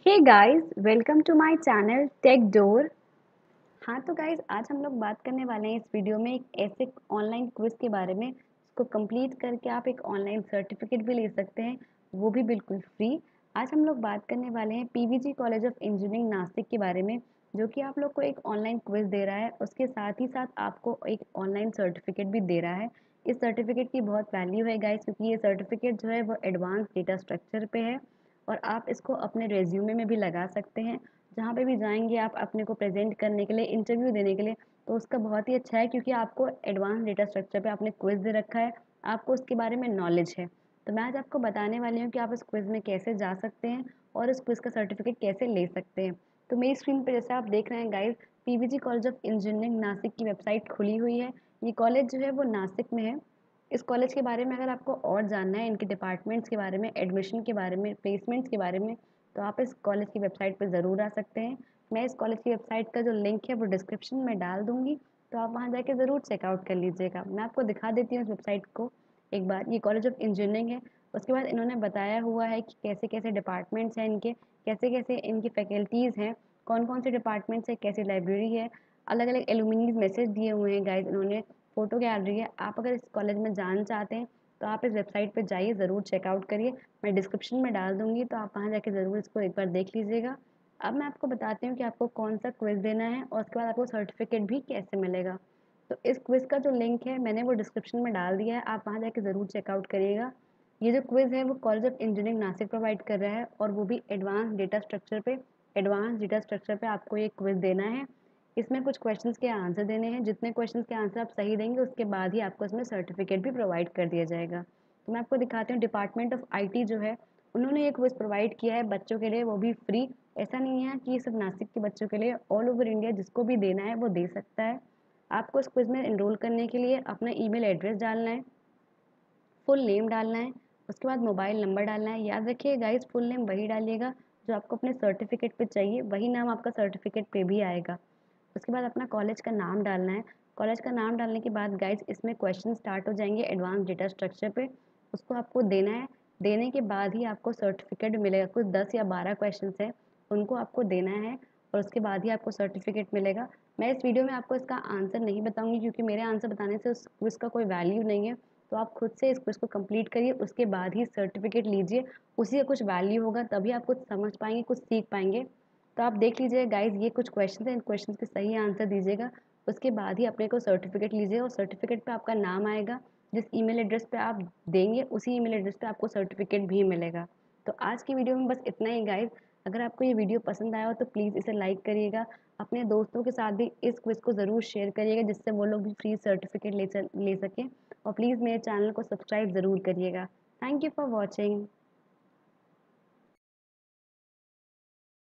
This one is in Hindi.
Hey guys, welcome to my channel Tech Door. हाँ तो गाइस, आज हम लोग बात करने वाले हैं इस वीडियो में एक ऐसे ऑनलाइन क्विज के बारे में जिसको कंप्लीट करके आप एक ऑनलाइन सर्टिफिकेट भी ले सकते हैं, वो भी बिल्कुल फ्री। आज हम लोग बात करने वाले हैं PVG college of engineering Nashik के बारे में, जो कि आप लोग को एक ऑनलाइन क्विज दे रहा है, उसके साथ ही साथ आपको एक ऑनलाइन सर्टिफिकेट भी दे रहा है। इस सर्टिफिकेट की बहुत वैल्यू है गाइस, क्योंकि ये सर्टिफिकेट जो है वो एडवांस डेटा स्ट्रक्चर पे है और आप इसको अपने रेज्यूमे में भी लगा सकते हैं। जहाँ पे भी जाएंगे आप अपने को प्रेजेंट करने के लिए, इंटरव्यू देने के लिए, तो उसका बहुत ही अच्छा है, क्योंकि आपको एडवांस डेटा स्ट्रक्चर पे आपने क्विज दे रखा है, आपको उसके बारे में नॉलेज है। तो मैं आज आपको बताने वाली हूँ कि आप इस क्विज में कैसे जा सकते हैं और इस क्विज का सर्टिफिकेट कैसे ले सकते हैं। तो मेरी स्क्रीन पर जैसे आप देख रहे हैं guys, PVG college of engineering Nashik की वेबसाइट खुली हुई है। ये कॉलेज जो है वो नासिक में है। इस कॉलेज के बारे में अगर आपको और जानना है, इनके डिपार्टमेंट्स के बारे में, एडमिशन के बारे में, प्लेसमेंट्स के बारे में, तो आप इस कॉलेज की वेबसाइट पर ज़रूर आ सकते हैं। मैं इस कॉलेज की वेबसाइट का जो लिंक है वो डिस्क्रिप्शन में डाल दूँगी, तो आप वहाँ जाके ज़रूर चेकआउट कर लीजिएगा। मैं आपको दिखा देती हूँ इस वेबसाइट को एक बार। ये कॉलेज ऑफ इंजीनियरिंग है। उसके बाद इन्होंने बताया हुआ है कि कैसे-कैसे डिपार्टमेंट्स हैं इनके, कैसे-कैसे इनकी फैकल्टीज़ हैं, कौन-कौन से डिपार्टमेंट्स हैं, कैसी लाइब्रेरी है, अलग-अलग एलुमनीज़ मैसेज दिए हुए हैं गाइज़ इन्होंने, फ़ोटो गैलरी है। आप अगर इस कॉलेज में जाना चाहते हैं, तो आप इस वेबसाइट पे जाइए, ज़रूर चेकआउट करिए। मैं डिस्क्रिप्शन में डाल दूँगी, तो आप वहाँ जाके ज़रूर इसको एक बार देख लीजिएगा। अब मैं आपको बताती हूँ कि आपको कौन-सा क्विज़ देना है और उसके बाद आपको सर्टिफ़िकेट भी कैसे मिलेगा। तो इस क्विज़ का जो लिंक है मैंने वो डिस्क्रिप्शन में डाल दिया है, आप वहाँ जाके ज़रूर चेकआउट करिएगा। ये जो क्विज़ है वो college of engineering Nashik provide कर रहा है, और वो भी एडवांस डेटा स्ट्रक्चर पे। एडवांस डेटा स्ट्रक्चर पे आपको ये क्विज़ देना है। इसमें कुछ क्वेश्चंस के आंसर देने हैं, जितने क्वेश्चंस के आंसर आप सही देंगे उसके बाद ही आपको इसमें सर्टिफिकेट भी प्रोवाइड कर दिया जाएगा। तो मैं आपको दिखाती हूँ, डिपार्टमेंट ऑफ आईटी जो है उन्होंने एक क्विज़ प्रोवाइड किया है बच्चों के लिए, वो भी फ्री। ऐसा नहीं है कि ये सिर्फ नासिक के बच्चों के लिए, ऑल ओवर इंडिया जिसको भी देना है वो दे सकता है। आपको इस क्विज़ में एनरोल करने के लिए अपना ईमेल एड्रेस डालना है, फुल नेम डालना है, उसके बाद मोबाइल नंबर डालना है। याद रखिए गाइस, फुल नेम वही डालिएगा जो आपको अपने सर्टिफिकेट पे चाहिए, वही नाम आपका सर्टिफिकेट पे भी आएगा। उसके बाद अपना कॉलेज का नाम डालना है। कॉलेज का नाम डालने के बाद गाइस इसमें क्वेश्चन स्टार्ट हो जाएंगे एडवांस डेटा स्ट्रक्चर पे, उसको आपको देना है। देने के बाद ही आपको सर्टिफिकेट मिलेगा। कुछ 10 या 12 क्वेश्चन है, उनको आपको देना है और उसके बाद ही आपको सर्टिफिकेट मिलेगा। मैं इस वीडियो में आपको इसका आंसर नहीं बताऊंगी, क्योंकि मेरे आंसर बताने से उस क्विज़ का कोई वैल्यू नहीं है। तो आप खुद से इस क्विज़ को कंप्लीट करिए, उसके बाद ही सर्टिफिकेट लीजिए। उसी का कुछ वैल्यू होगा, तभी आप कुछ समझ पाएंगे, कुछ सीख पाएंगे। तो आप देख लीजिए गाइज, ये कुछ क्वेश्चन हैं, इन क्वेश्चन के सही आंसर दीजिएगा, उसके बाद ही अपने को सर्टिफिकेट लीजिए, और सर्टिफिकेट पे आपका नाम आएगा। जिस ईमेल एड्रेस पे आप देंगे उसी ईमेल एड्रेस पे आपको सर्टिफिकेट भी मिलेगा। तो आज की वीडियो में बस इतना ही गाइज। अगर आपको ये वीडियो पसंद आया हो तो प्लीज़ इसे लाइक करिएगा। अपने दोस्तों के साथ भी इस क्विज़ को ज़रूर शेयर करिएगा, जिससे वो लोग भी फ्री सर्टिफिकेट ले सकें। और प्लीज़ मेरे चैनल को सब्सक्राइब ज़रूर करिएगा। Thank you for watching.